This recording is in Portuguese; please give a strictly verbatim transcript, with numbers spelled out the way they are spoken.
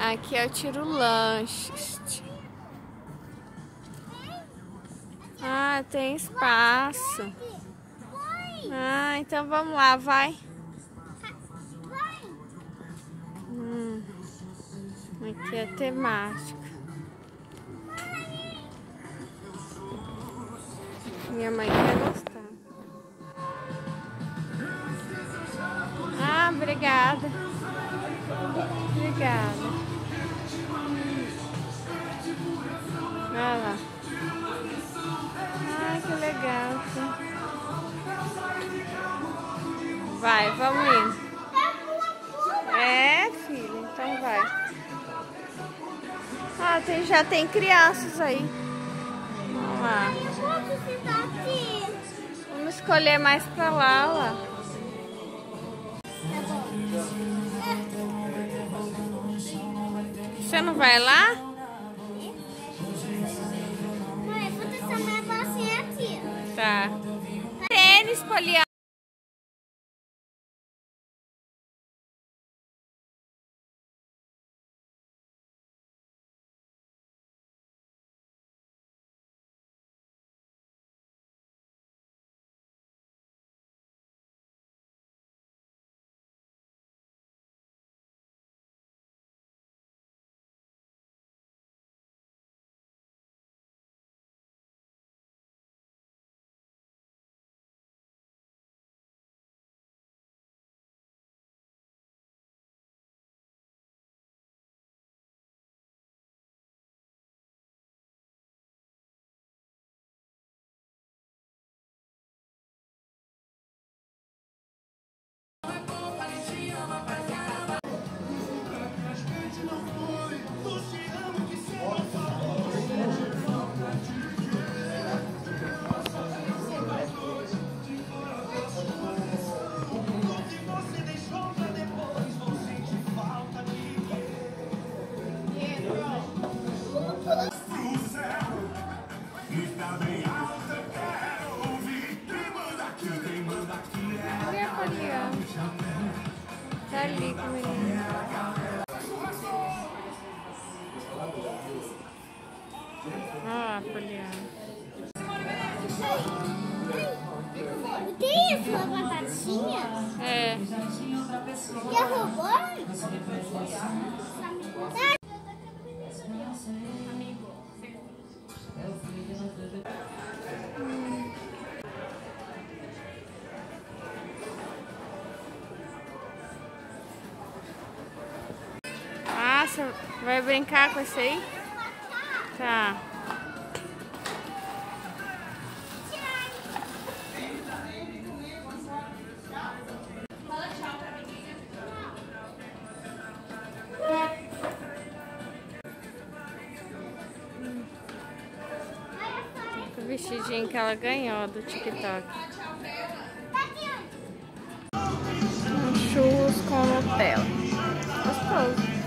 Aqui é o Tiro Lanches. Ah, tem espaço. Ah, então vamos lá, vai. Hum, aqui é temática. Minha mãe quer gostar. Ah, obrigada. Obrigada. Olha lá. Ah, que legal. Vai, vamos indo. É, filha, então vai. Ah, tem, já tem crianças aí. Vamos lá. Vamos escolher mais pra lá, lá. Você não vai lá? Mãe, vou deixar minha bolsinha aqui. Tá. Tênis, Poliana. Olha a Poliana. Tá ali com o menino. Ah, Poliana. Tem isso, uma batatinha? É. Quer robô? Hum. Ah, você vai brincar com esse aí? Tá. O vestidinho que ela ganhou do TikTok. Um churros com Nutella. Gostoso.